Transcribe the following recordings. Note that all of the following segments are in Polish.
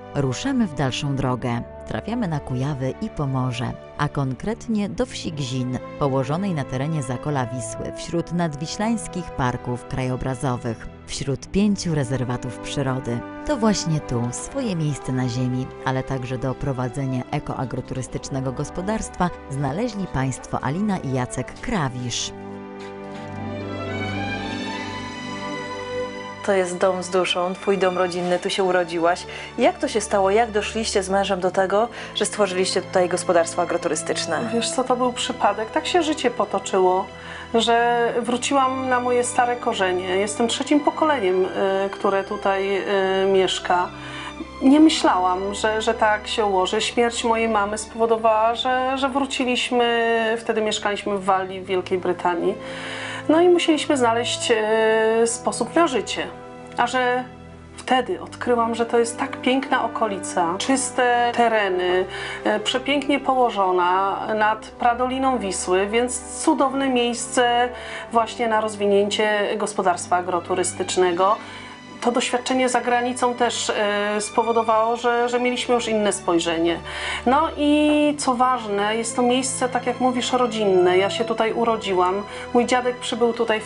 Ruszamy w dalszą drogę. Trafiamy na Kujawy i Pomorze, a konkretnie do wsi Gzin, położonej na terenie Zakola Wisły, wśród nadwiślańskich parków krajobrazowych, wśród 5 rezerwatów przyrody. To właśnie tu swoje miejsce na ziemi, ale także do prowadzenia ekoagroturystycznego gospodarstwa znaleźli państwo Alina i Jacek Krawisz. To jest dom z duszą, twój dom rodzinny, tu się urodziłaś. Jak to się stało? Jak doszliście z mężem do tego, że stworzyliście tutaj gospodarstwo agroturystyczne? Wiesz co, to był przypadek. Tak się życie potoczyło, że wróciłam na moje stare korzenie. Jestem trzecim pokoleniem, które tutaj mieszka. Nie myślałam, że tak się ułoży. Śmierć mojej mamy spowodowała, że wróciliśmy, wtedy mieszkaliśmy w Walii w Wielkiej Brytanii. No i musieliśmy znaleźć sposób na życie. A że wtedy odkryłam, że to jest tak piękna okolica, czyste tereny, przepięknie położona nad pradoliną Wisły, więc cudowne miejsce właśnie na rozwinięcie gospodarstwa agroturystycznego. To doświadczenie za granicą też spowodowało, że mieliśmy już inne spojrzenie. No i co ważne, jest to miejsce, tak jak mówisz, rodzinne. Ja się tutaj urodziłam. Mój dziadek przybył tutaj w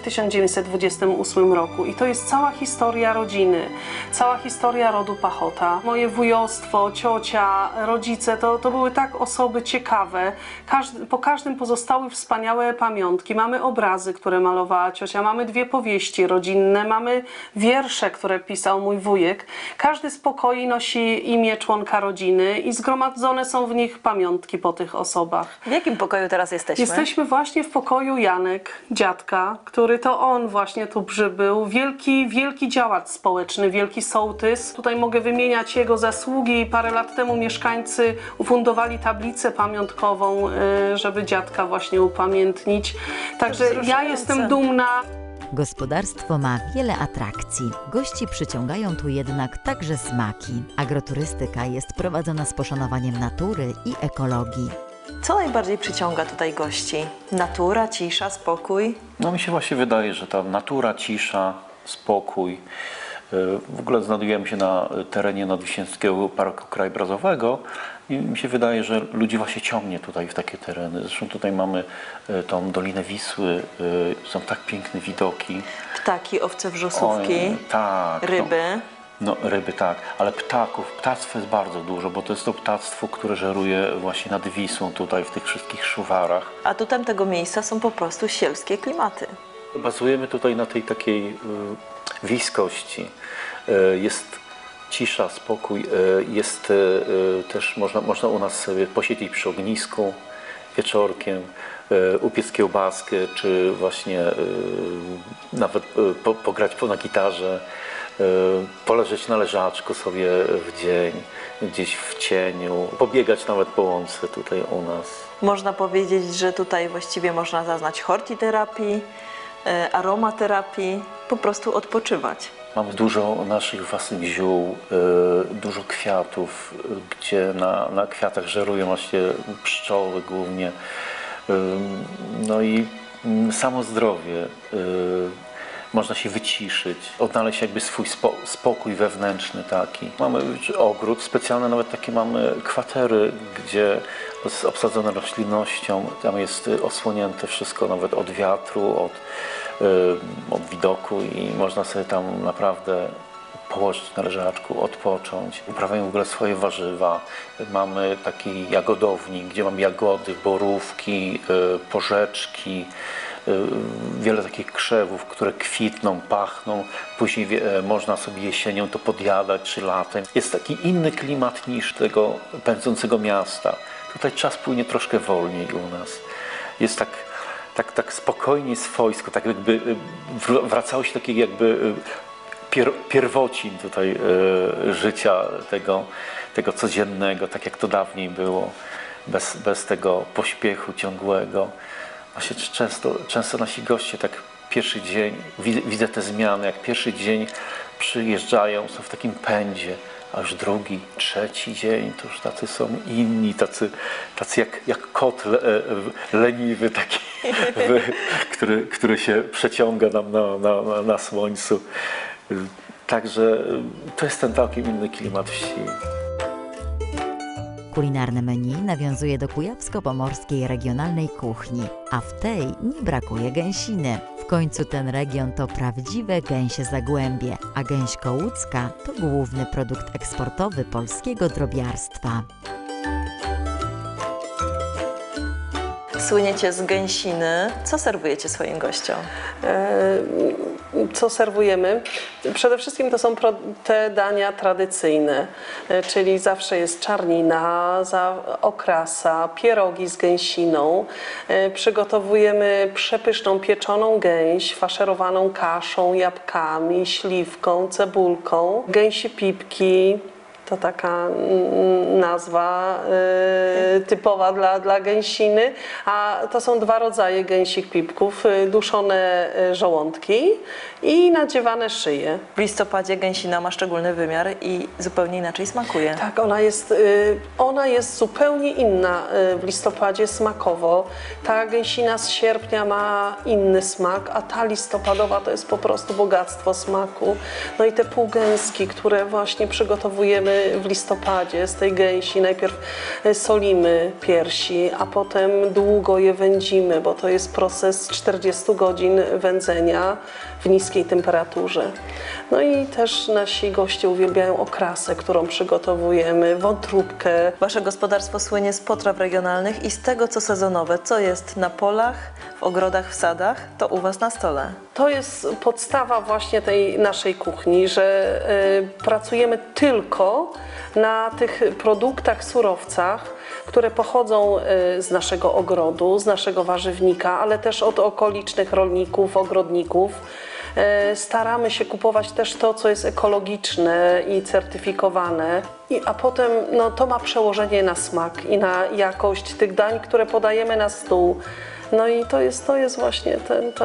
1928 roku i to jest cała historia rodziny, cała historia rodu Pachota. Moje wujostwo, ciocia, rodzice, to były tak osoby ciekawe. Po każdym pozostały wspaniałe pamiątki. Mamy obrazy, które malowała ciocia, mamy 2 powieści rodzinne, mamy wiersze, które pisał mój wujek. Każdy z pokoi nosi imię członka rodziny i zgromadzone są w nich pamiątki po tych osobach. W jakim pokoju teraz jesteśmy? Jesteśmy właśnie w pokoju Janek, dziadka, który to on właśnie tu przybył. Wielki działacz społeczny, wielki sołtys. Tutaj mogę wymieniać jego zasługi. Parę lat temu mieszkańcy ufundowali tablicę pamiątkową, żeby dziadka właśnie upamiętnić. Także ja jestem dumna. Gospodarstwo ma wiele atrakcji. Gości przyciągają tu jednak także smaki. Agroturystyka jest prowadzona z poszanowaniem natury i ekologii. Co najbardziej przyciąga tutaj gości? Natura, cisza, spokój? No mi się właśnie wydaje, że ta natura, cisza, spokój. W ogóle znajdujemy się na terenie Nadwiślańskiego Parku Krajobrazowego i mi się wydaje, że ludzi właśnie ciągnie tutaj w takie tereny. Zresztą tutaj mamy tą Dolinę Wisły, są tak piękne widoki. Ptaki, owce wrzosówki, tak, ryby. No ryby tak, ale ptactwo jest bardzo dużo, bo to jest to ptactwo, które żeruje właśnie nad Wisłą tutaj w tych wszystkich szuwarach. A tu tamtego miejsca są po prostu sielskie klimaty. Bazujemy tutaj na tej takiej wiejskości. Jest cisza, spokój, jest też można u nas sobie posiedzieć przy ognisku wieczorkiem, upiec kiełbaskę, czy właśnie nawet pograć na gitarze, poleżeć na leżaczku sobie w dzień, gdzieś w cieniu, pobiegać nawet po łące tutaj u nas. Można powiedzieć, że tutaj właściwie można zaznać hortiterapii, aromaterapii, po prostu odpoczywać. Mamy dużo naszych własnych ziół, dużo kwiatów, gdzie na kwiatach żerują właśnie pszczoły głównie. No i samo zdrowie. Można się wyciszyć, odnaleźć jakby swój spokój wewnętrzny taki. Mamy ogród specjalny, nawet takie mamy kwatery, gdzie jest obsadzone roślinnością. Tam jest osłonięte wszystko nawet od wiatru, od widoku i można sobie tam naprawdę położyć na leżaczku, odpocząć. Uprawiają w ogóle swoje warzywa. Mamy taki jagodownik, gdzie mamy jagody, borówki, porzeczki. Wiele takich krzewów, które kwitną, pachną, później można sobie jesienią to podjadać, czy latem. Jest taki inny klimat niż tego pędzącego miasta. Tutaj czas płynie troszkę wolniej u nas. Jest tak spokojnie, swojsko, tak jakby wracało się takiej jakby pierwocin tutaj życia tego codziennego, tak jak to dawniej było, bez tego pośpiechu ciągłego. Właśnie często nasi goście tak pierwszy dzień, widzę te zmiany, jak pierwszy dzień przyjeżdżają, są w takim pędzie, a już drugi, trzeci dzień to już tacy są inni, tacy jak kot leniwy taki, który się przeciąga nam na słońcu. Także to jest ten taki inny klimat wsi. Kulinarne menu nawiązuje do kujawsko-pomorskiej regionalnej kuchni, a w tej nie brakuje gęsiny. W końcu ten region to prawdziwe gęsie zagłębie, a gęś kołucka to główny produkt eksportowy polskiego drobiarstwa. Słyniecie z gęsiny. Co serwujecie swoim gościom? Co serwujemy? Przede wszystkim to są te dania tradycyjne, czyli zawsze jest czarnina, okrasa, pierogi z gęsiną. Przygotowujemy przepyszną pieczoną gęś, faszerowaną kaszą, jabłkami, śliwką, cebulką, gęsi pipki. To taka nazwa typowa dla gęsiny, a to są dwa rodzaje gęsich pipków, duszone żołądki i nadziewane szyje. W listopadzie gęsina ma szczególny wymiar i zupełnie inaczej smakuje. Tak, ona jest zupełnie inna w listopadzie smakowo. Ta gęsina z sierpnia ma inny smak, a ta listopadowa to jest po prostu bogactwo smaku. No i te półgęski, które właśnie przygotowujemy w listopadzie z tej gęsi. Najpierw solimy piersi, a potem długo je wędzimy, bo to jest proces 40 godzin wędzenia w niskiej temperaturze. No i też nasi goście uwielbiają okrasę, którą przygotowujemy, wątróbkę. Wasze gospodarstwo słynie z potraw regionalnych i z tego, co sezonowe. Co jest na polach, w ogrodach, w sadach, to u was na stole. To jest podstawa właśnie tej naszej kuchni, że pracujemy tylko na tych produktach, surowcach, które pochodzą z naszego ogrodu, z naszego warzywnika, ale też od okolicznych rolników, ogrodników. Staramy się kupować też to, co jest ekologiczne i certyfikowane, a potem to ma przełożenie na smak i na jakość tych dań, które podajemy na stół. No i to jest właśnie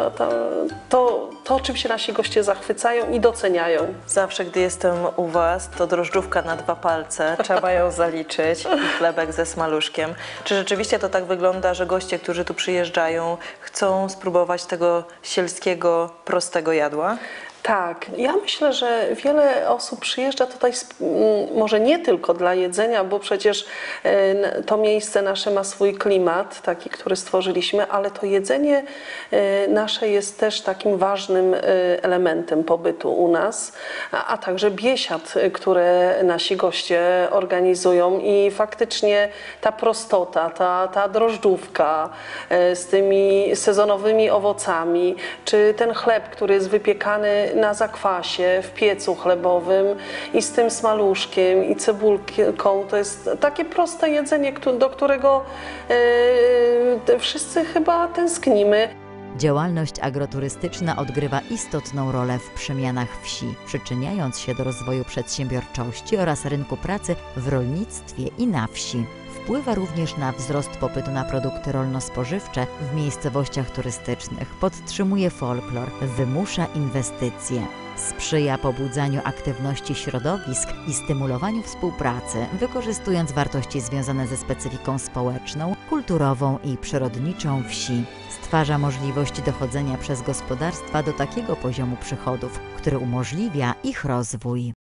to, czym się nasi goście zachwycają i doceniają. Zawsze, gdy jestem u was, to drożdżówka na 2 palce. Trzeba ją zaliczyć i chlebek ze smaluszkiem. Czy rzeczywiście to tak wygląda, że goście, którzy tu przyjeżdżają, chcą spróbować tego sielskiego, prostego jadła? Tak, ja myślę, że wiele osób przyjeżdża tutaj może nie tylko dla jedzenia, bo przecież to miejsce nasze ma swój klimat, taki, który stworzyliśmy, ale to jedzenie nasze jest też takim ważnym elementem pobytu u nas, a także biesiad, które nasi goście organizują i faktycznie ta prostota, ta drożdżówka z tymi sezonowymi owocami, czy ten chleb, który jest wypiekany na zakwasie, w piecu chlebowym i z tym smaluszkiem i cebulką. To jest takie proste jedzenie, do którego wszyscy chyba tęsknimy. Działalność agroturystyczna odgrywa istotną rolę w przemianach wsi, przyczyniając się do rozwoju przedsiębiorczości oraz rynku pracy w rolnictwie i na wsi. Wpływa również na wzrost popytu na produkty rolno-spożywcze w miejscowościach turystycznych, podtrzymuje folklor, wymusza inwestycje. Sprzyja pobudzaniu aktywności środowisk i stymulowaniu współpracy, wykorzystując wartości związane ze specyfiką społeczną, kulturową i przyrodniczą wsi. Stwarza możliwość dochodzenia przez gospodarstwa do takiego poziomu przychodów, który umożliwia ich rozwój.